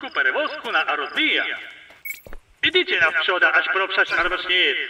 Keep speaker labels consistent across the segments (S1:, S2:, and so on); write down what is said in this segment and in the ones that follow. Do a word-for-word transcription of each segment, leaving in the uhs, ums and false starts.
S1: gruzku перевозку на Ородия. Идите на вчода, аж пропшать арбашниецтво.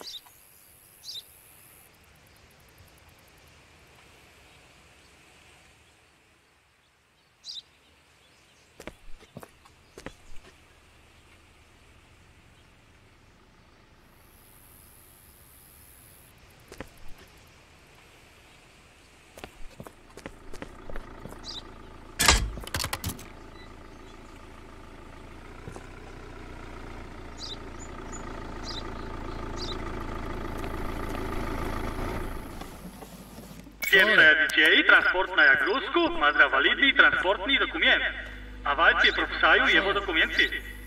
S1: Всем детей транспортная грузку, мадра валидный транспортный документ. А вальте прописаю его документы.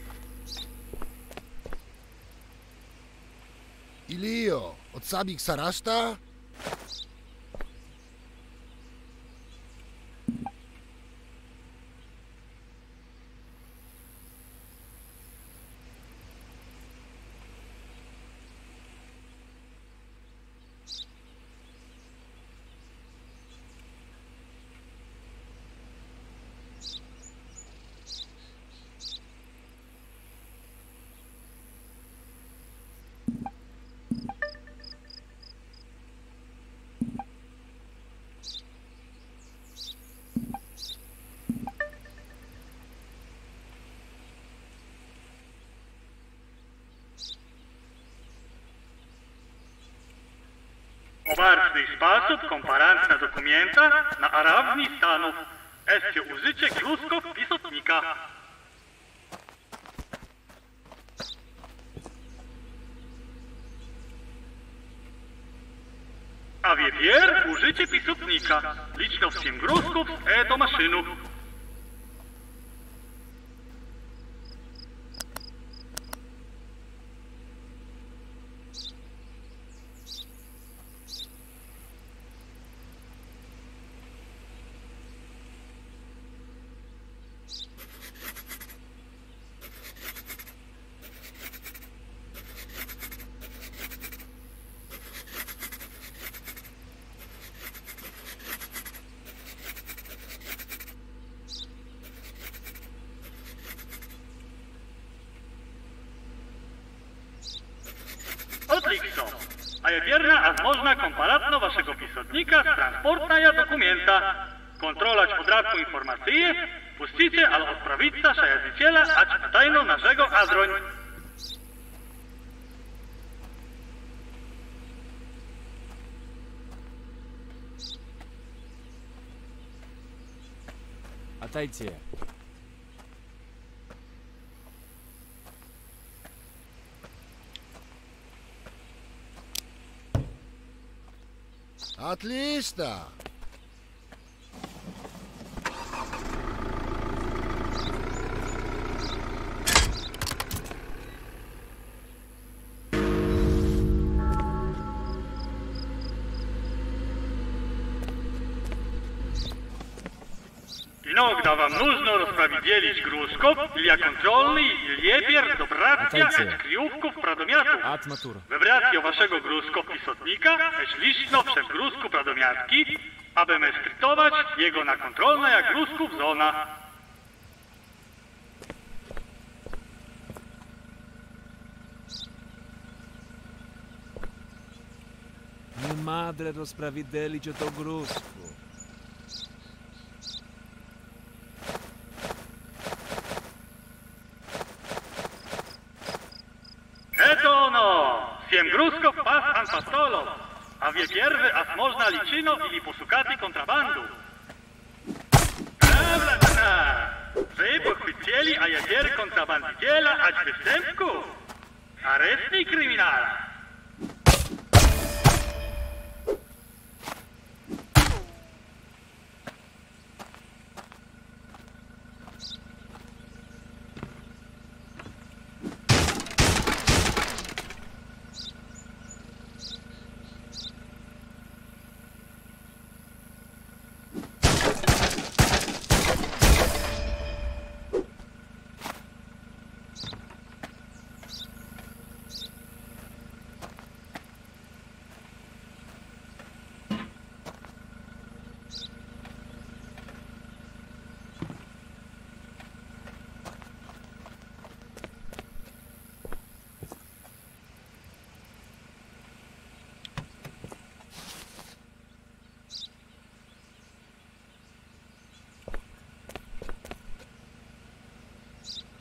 S2: Илио, от сабик сарашта?
S1: Obárny sposób komparancna dokumenta na arawni stanów. Escie użycie gruzków pisotnika. A wiewier użycie pisotnika. Liczno w tym gruzków z e do maszynu. Отлично. А je wierna, a można komparatno waszego pisotnika z transportnaja dokumenta. Kontrolać podradku informacje, puścicie, ale odprawica szajaziciela, ać patajno naszego adroń.
S3: Отойти.
S2: Отлично!
S1: Иногда вам нужно распределить грузков для контрольный лепер добраться от крювков продомяту. Выбрать вашего грузков pisotnika, eś liczno przez gruzku pradomiatki, aby meskrytować jego na kontrolne gruzków zona.
S3: Nie madre rozprawiedlić o to gruzku.
S1: Eto ono! Siem gruzków pas an pastolo, a wie pierwy as można liczyno ili posukati kontrabandu. Prawda, na! Wy pochwycieli a jedzier kontrabandiciela ać występku. Arestni kryminal.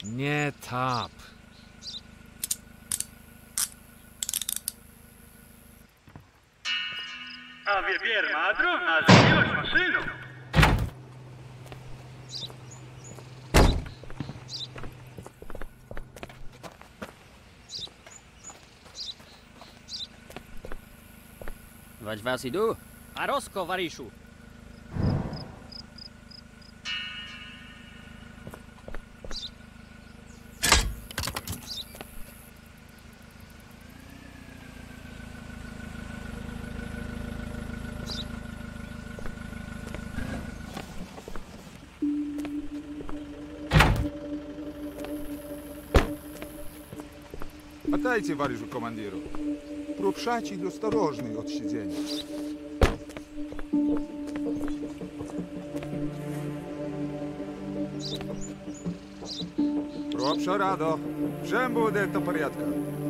S3: Nie tap.
S1: A wie bier madro na zbiloć maszyną.
S4: Wać was idu? A Rosko, wariszu.
S5: Dajcie, wariszu komandiru. Пропшачий осторожний od siedzenia. Пропша радо. Всем буде до порядка.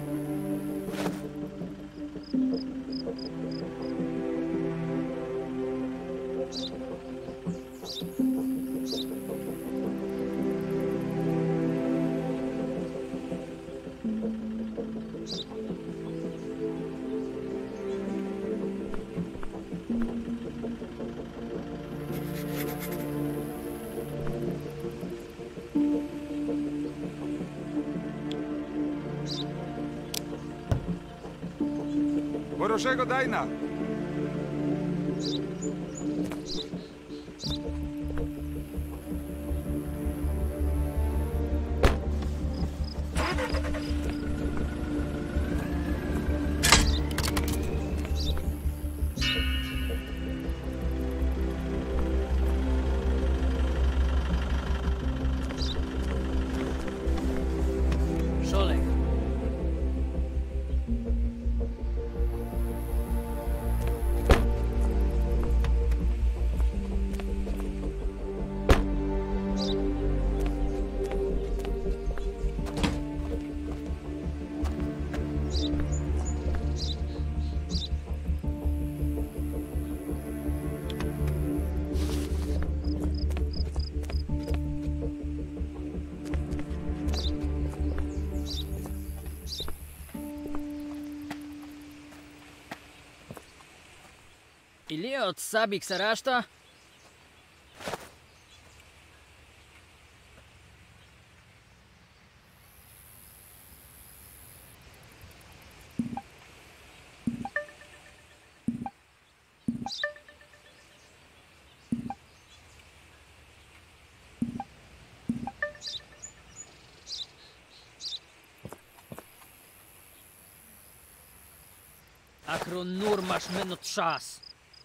S5: Ворожего дайна.
S4: Ili od sabik sarashta? Akron nur masz minut czas.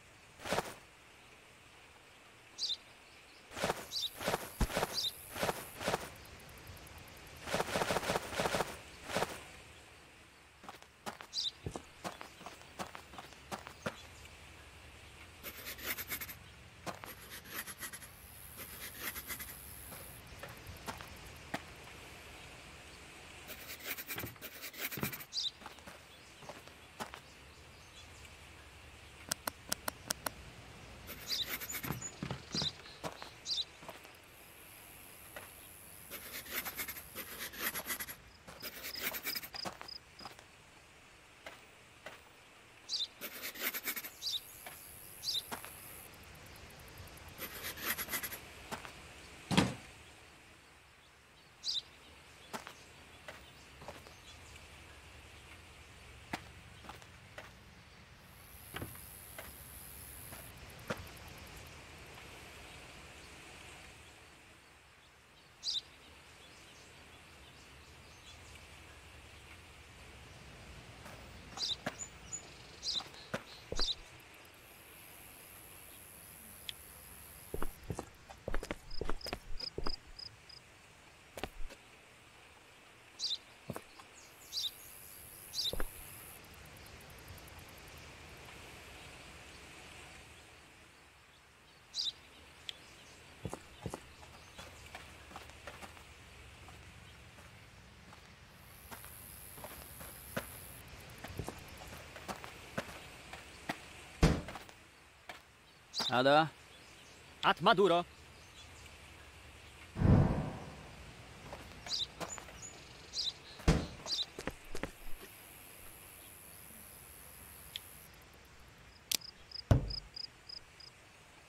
S4: Ada? At Maduro.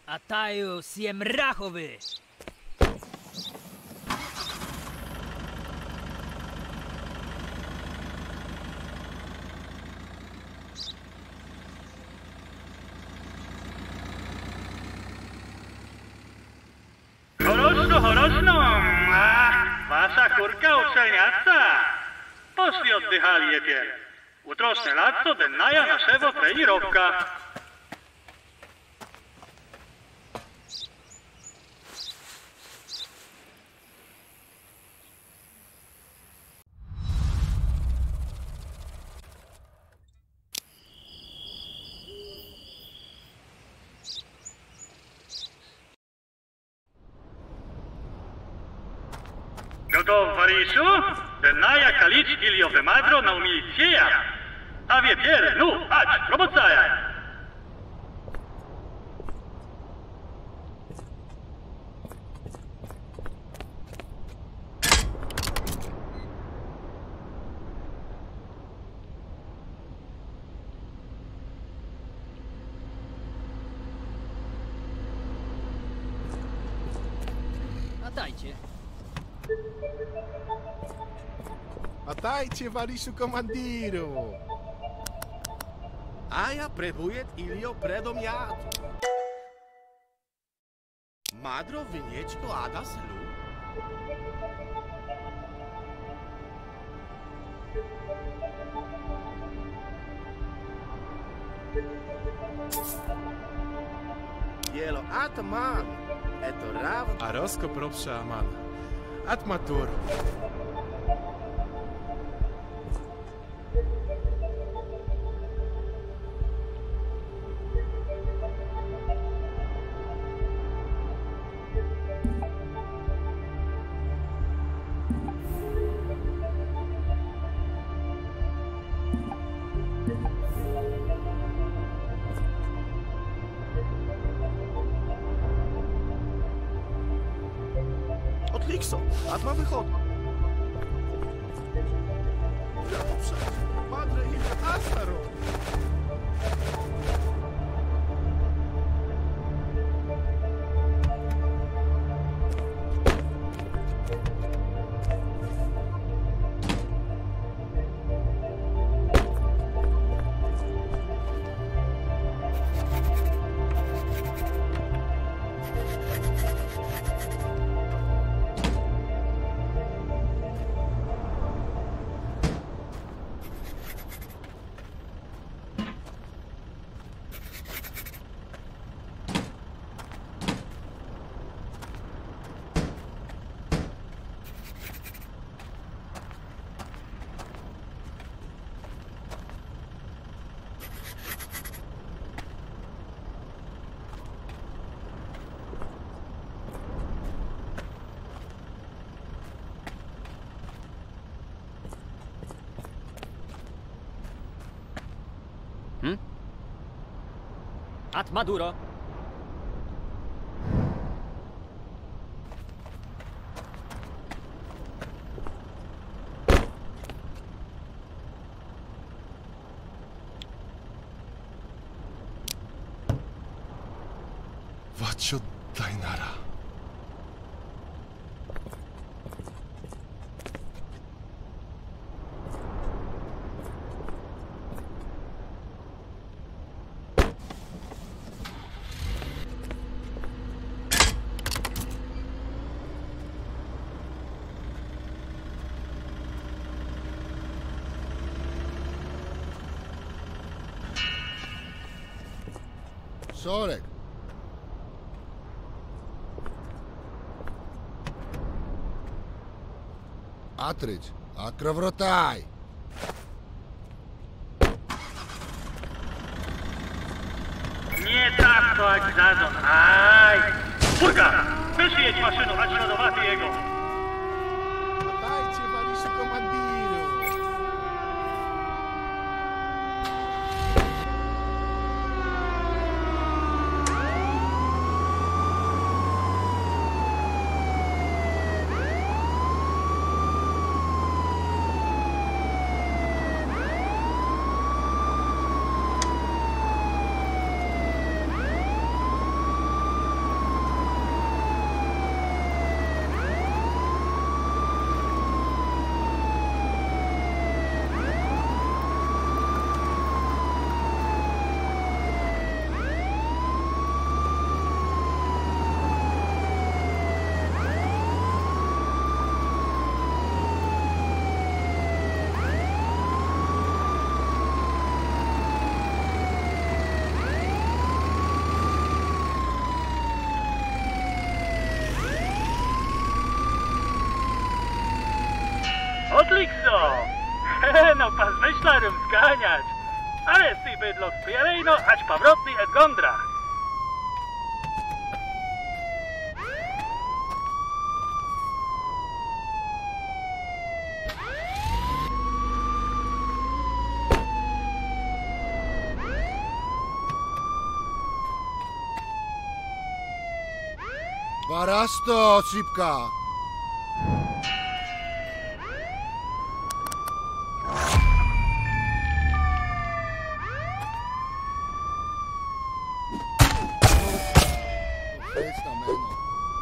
S4: A taju siem rachowy.
S1: Choroszno, choroszno! A, wasza kurka uczelniaca! Poszli oddychali jepier. Utroszne latco dennaja naszego trenirowka. Готов, Варишу? Денная калич гильёве мадро на умилицея. А вепер, ну, ач, роботая.
S4: Atajcie.
S5: Atajcie, Wariszu komandiru! A ja prebujet ilio predom jadu. Madro wynieczko adas lu. Jelo atman, eto rav... Arosko propsza aman. Atmatur. Likso, atma wychodzi. Dobrze, padre i astaro.
S4: At Maduro.
S5: Waccio Dainara.
S2: Sorek. Atryć, akrawrotaj.
S1: Nie tak to jak zadzon. Aj! Furka! Wyszjedź maszynu, a śladowaty jego.
S5: Atajcie, Wariszu komandiru.
S1: Odlik so! He, no pas myślarem zganiać. Ale si bydlo spierejno, ać powrotny et gondra.
S2: Barasto, cipka! Questa meno.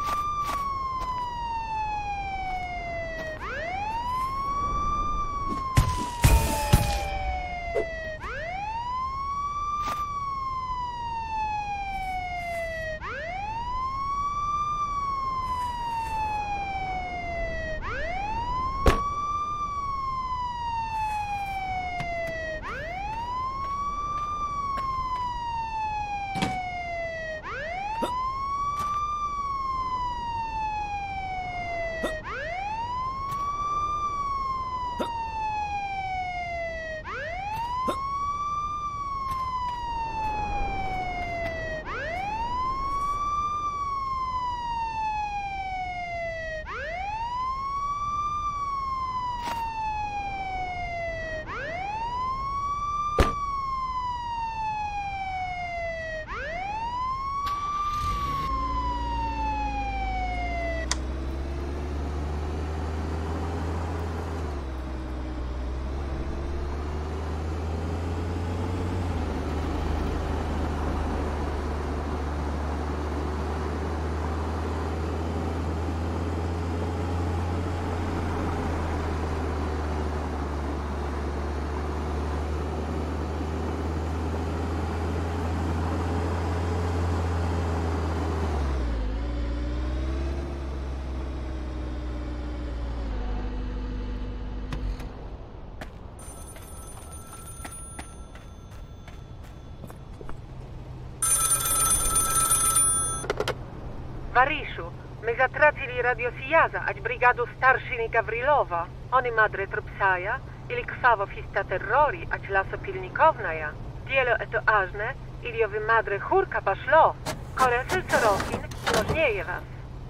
S6: Varishu, my zatracili radiosijazа, ać brigadu starsziny Gavrilova. Oni madre trpsaja, ili krwawo fista terrori, ać lasopilnikownaja. Dielo eto ażne, ili owy madre churka paszlo. Koresel Sorofin, możnieje was.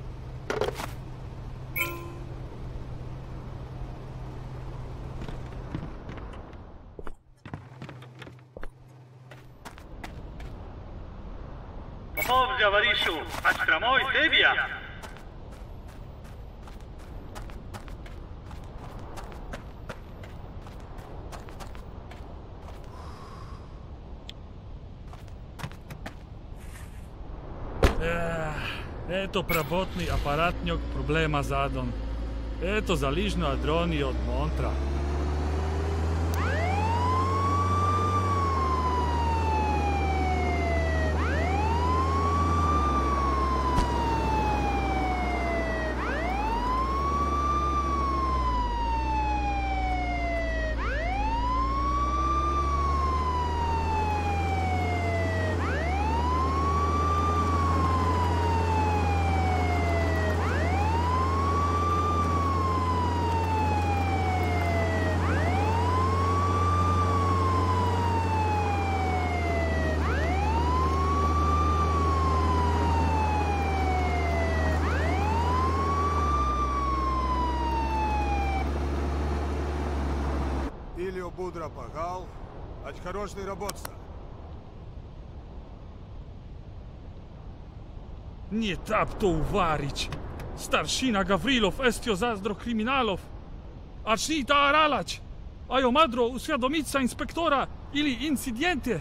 S1: Popovzja, Varishu, ać tramoj sebia.
S7: Eto prabotni aparatnjog problema zadon. Eto zaližno adroni od Montra.
S5: Будра погал, ать хороший работца.
S7: Nie tap to uwarić. Starszina Gavrilov estio zazdro kryminalov. Acz ni ta aralać. A jo madro uswiadomica inspektora ili incydentie.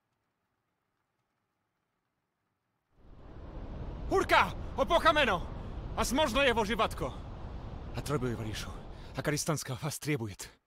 S5: Hurka! Opoka meno!
S3: А можно его живатко? Отрабую, Варишу. Акаристанская вас требует.